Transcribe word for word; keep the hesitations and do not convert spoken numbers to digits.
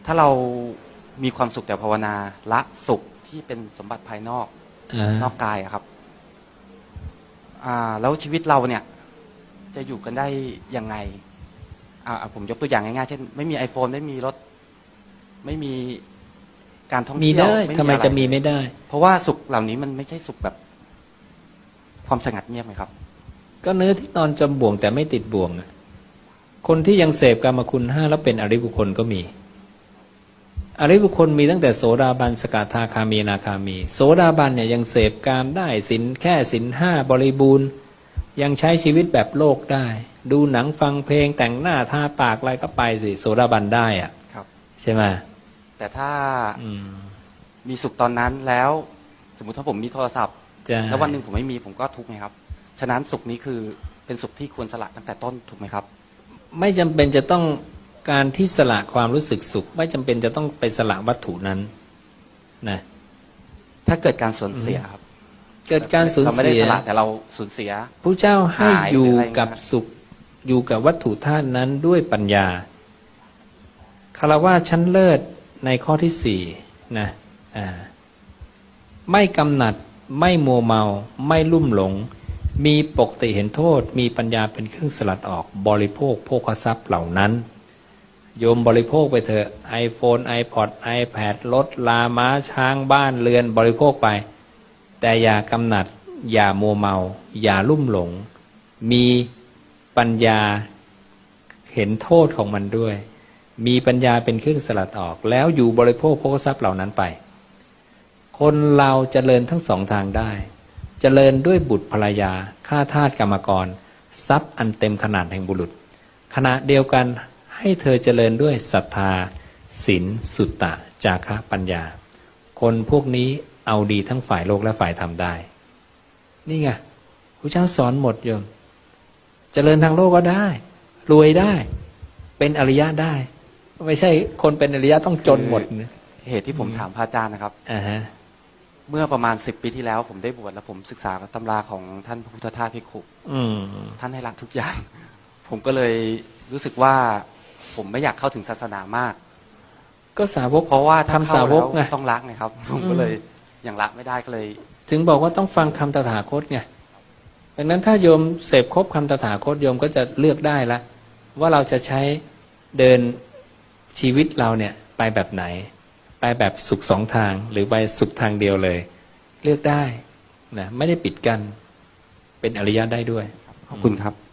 ถ้าเรามีความสุขแต่ภาวนาละสุขที่เป็นสมบัติภายนอกนอกกายอะครับอ่าแล้วชีวิตเราเนี่ยจะอยู่กันได้ยังไงอ่าผมยกตัวอย่างง่ายๆเช่นไม่มี iPhone ไม่มีรถไม่มีการท่องเที่ยวมีได้ทำไมจะมีไม่ได้เพราะว่าสุขเหล่านี้มันไม่ใช่สุขแบบความสงัดเงียบไหมครับก็เนื้อที่นอนจมบ่วงแต่ไม่ติดบ่วงนะคนที่ยังเสพกามคุณห้าแล้วเป็นอริยบุคคลก็มีอริยบุคคลมีตั้งแต่โสดาบันสกทาคามีอนาคามีโสดาบันเนี่ยยังเสพกามได้ศีลแค่ศีลห้าบริบูรณ์ยังใช้ชีวิตแบบโลกได้ดูหนังฟังเพลงแต่งหน้าทาปากอะไรก็ไปสิโสดาบันได้อะใช่ไหมแต่ถ้ามีสุขตอนนั้นแล้วสมมุติถ้าผมมีโทรศัพท์แล้ววันหนึ่งผมไม่มีผมก็ทุกข์ไงครับฉะนั้นสุขนี้คือเป็นสุขที่ควรสละตั้งแต่ต้นถูกไหมครับไม่จำเป็นจะต้องการที่สละความรู้สึกสุขไม่จำเป็นจะต้องไปสละวัตถุนั้นนะถ้าเกิดการสูญเสียครับเกิดการสูญเสียเราไม่ได้สละแต่เราสูญเสียพระเจ้าให้อยู่กับสุขอยู่กับวัตถุธาตุนั้นด้วยปัญญาคารวะชั้นเลิศในข้อที่สี่นะอ่าไม่กำหนัดไม่มัวเมาไม่ลุ่มหลงมีปกติเห็นโทษมีปัญญาเป็นเครื่องสลัดออกบริโภคโภคทรัพย์เหล่านั้นโยมบริโภคไปเถอะ iPhone iPod iPad รถลาม้าช้างบ้านเรือนบริโภคไปแต่อย่ากำหนัดอย่ามัวเมาอย่าลุ่มหลงมีปัญญาเห็นโทษของมันด้วยมีปัญญาเป็นเครื่องสลัดออกแล้วอยู่บริโภคโภคทรัพย์เหล่านั้นไปคนเราเจริญทั้งสองทางได้เจริญด้วยบุตรภรรยาข้าทาสกรรมกรทรัพย์อันเต็มขนาดแห่งบุรุษขณะเดียวกันให้เธอเจริญด้วยศรัทธาศีลสุตตะจาคะปัญญาคนพวกนี้เอาดีทั้งฝ่ายโลกและฝ่ายธรรมได้นี่ไงพระเจ้าสอนหมดโยมเจริญทางโลกก็ได้รวยได้เป็นอริยะได้ไม่ใช่คนเป็นอริยะต้องจนหมดเหตุที่ผมถามพระอาจารย์นะครับอ่าฮะเมื่อประมาณสิบปีที่แล้วผมได้บวชแล้วผมศึกษาตำราของท่านพระพุทธทาสภิกขุท่านให้ละทุกอย่างผมก็เลยรู้สึกว่าผมไม่อยากเข้าถึงศาสนามากก็สาวกเพราะว่าทำสาวกไงต้องละไงครับผมก็เลยยังละไม่ได้ก็เลยถึงบอกว่าต้องฟังคำตถาคตไงดังนั้นถ้าโยมเสพครบคำตถาคตโยมก็จะเลือกได้ละว่าเราจะใช้เดินชีวิตเราเนี่ยไปแบบไหนไปแบบสุขสองทางหรือไปสุขทางเดียวเลยเลือกได้นะไม่ได้ปิดกันเป็นอริยะได้ด้วยขอบคุณครับ